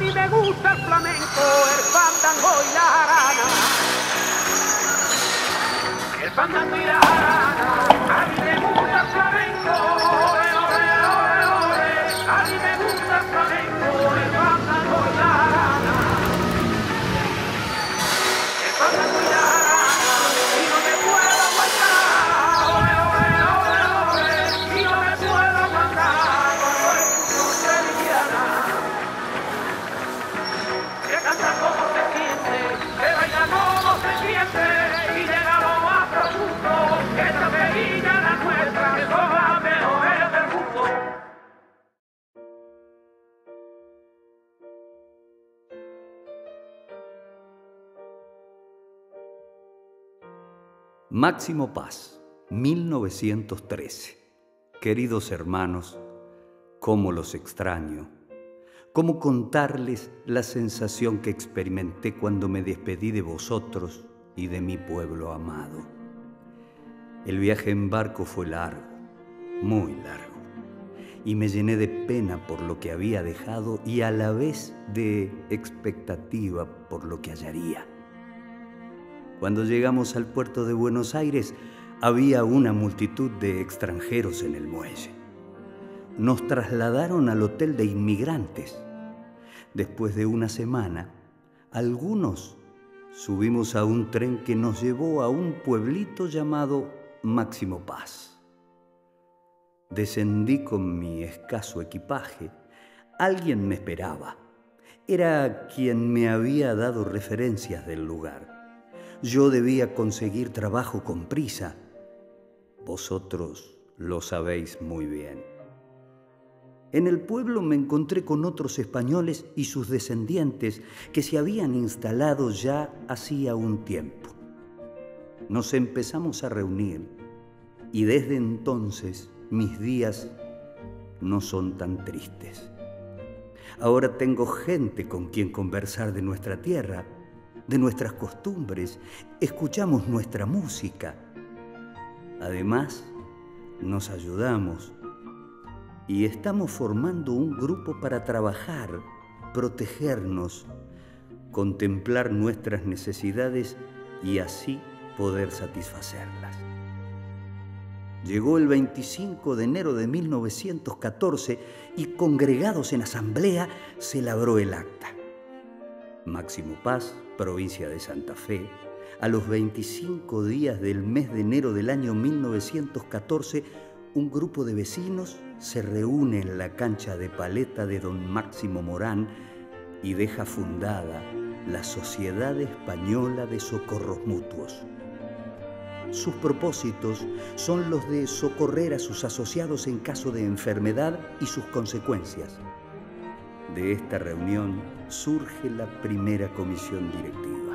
mí me gusta el flamenco, el fandango y la jarana. El fandango y la jarana. A mí me gusta el flamenco, ole, ole, ole, ole. A mí me gusta el flamenco, el fandango y la jarana. El fandango y la jarana. Y no me puedo aguantar, ole, ole, ole, ole. Y no me puedo aguantar, ole, noche liviana. Que canta como se siente, que baila como se siente, y llega lo más profundo, que esta pequeña la nuestra, que son las mejores del mundo. Máximo Paz, 1913. Queridos hermanos, cómo los extraño. Cómo contarles la sensación que experimenté cuando me despedí de vosotros y de mi pueblo amado. El viaje en barco fue largo, muy largo, y me llené de pena por lo que había dejado y a la vez de expectativa por lo que hallaría. Cuando llegamos al puerto de Buenos Aires, había una multitud de extranjeros en el muelle. Nos trasladaron al hotel de inmigrantes. Después de una semana, algunos subimos a un tren que nos llevó a un pueblito llamado Máximo Paz. Descendí con mi escaso equipaje. Alguien me esperaba. Era quien me había dado referencias del lugar. Yo debía conseguir trabajo con prisa. Vosotros lo sabéis muy bien. En el pueblo me encontré con otros españoles y sus descendientes que se habían instalado ya hacía un tiempo. Nos empezamos a reunir y desde entonces mis días no son tan tristes. Ahora tengo gente con quien conversar de nuestra tierra, de nuestras costumbres, escuchamos nuestra música. Además, nos ayudamos y estamos formando un grupo para trabajar, protegernos, contemplar nuestras necesidades y así poder satisfacerlas. Llegó el 25 de enero de 1914 y congregados en asamblea se labró el acta. Máximo Paz, provincia de Santa Fe, a los 25 días del mes de enero del año 1914, un grupo de vecinos se reúne en la cancha de paleta de don Máximo Morán y deja fundada la Sociedad Española de Socorros Mutuos. Sus propósitos son los de socorrer a sus asociados en caso de enfermedad y sus consecuencias. De esta reunión surge la primera comisión directiva.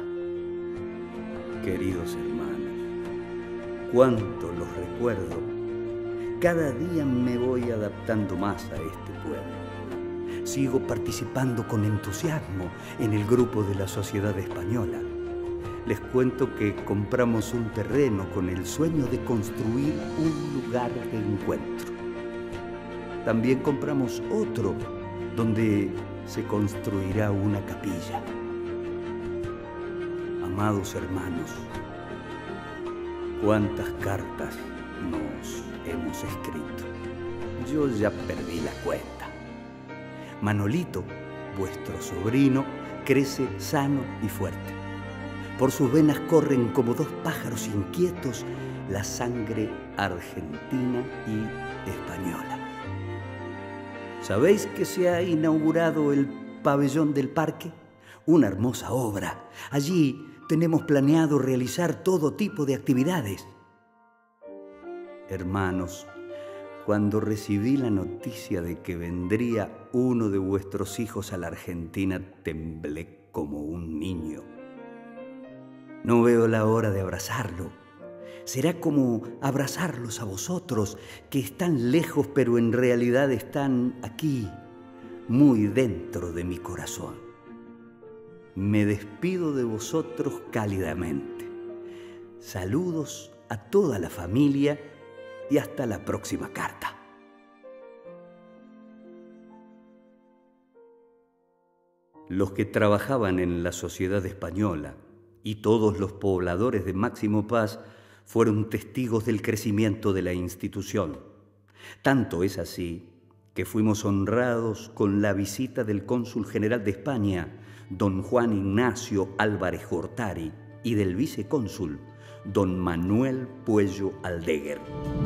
Queridos hermanos, cuánto los recuerdo. Cada día me voy adaptando más a este pueblo. Sigo participando con entusiasmo en el grupo de la Sociedad Española. Les cuento que compramos un terreno con el sueño de construir un lugar de encuentro. También compramos otro donde se construirá una capilla. Amados hermanos, cuántas cartas nos hemos escrito. Yo ya perdí la cuenta. Manolito, vuestro sobrino, crece sano y fuerte. Por sus venas corren como dos pájaros inquietos la sangre argentina y española. ¿Sabéis que se ha inaugurado el pabellón del parque? Una hermosa obra. Allí tenemos planeado realizar todo tipo de actividades. Hermanos, cuando recibí la noticia de que vendría uno de vuestros hijos a la Argentina, temblé como un niño. No veo la hora de abrazarlo. Será como abrazarlos a vosotros, que están lejos, pero en realidad están aquí, muy dentro de mi corazón. Me despido de vosotros cálidamente. Saludos a toda la familia y hasta la próxima carta. Los que trabajaban en la sociedad española y todos los pobladores de Máximo Paz fueron testigos del crecimiento de la institución. Tanto es así que fuimos honrados con la visita del cónsul general de España, don Juan Ignacio Álvarez Gortari, y del vicecónsul, don Manuel Puello Aldeguer.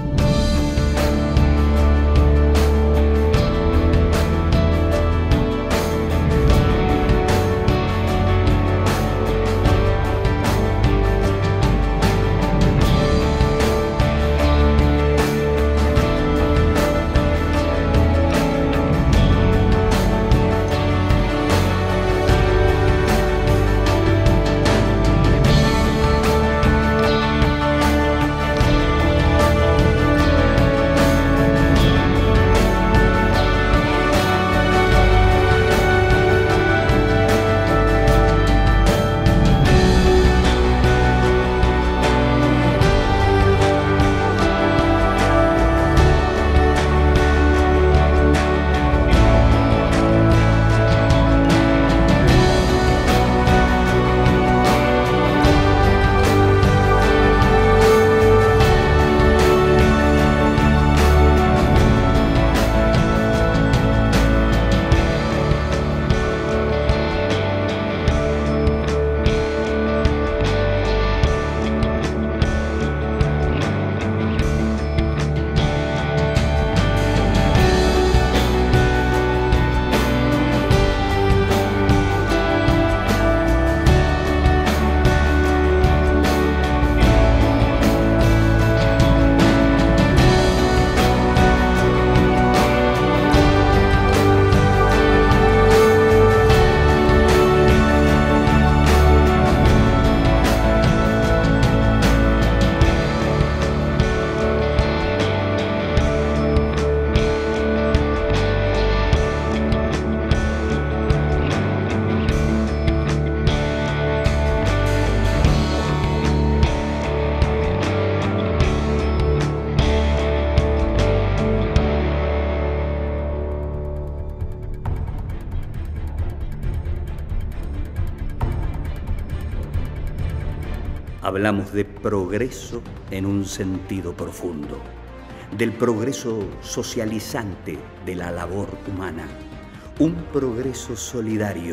Hablamos de progreso en un sentido profundo, del progreso socializante de la labor humana, un progreso solidario,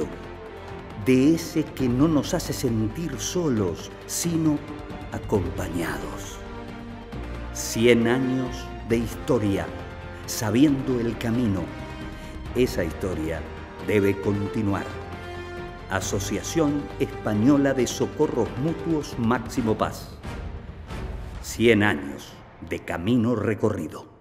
de ese que no nos hace sentir solos, sino acompañados. 100 años de historia, sabiendo el camino. Esa historia debe continuar. Asociación Española de Socorros Mutuos Máximo Paz. 100 años de camino recorrido.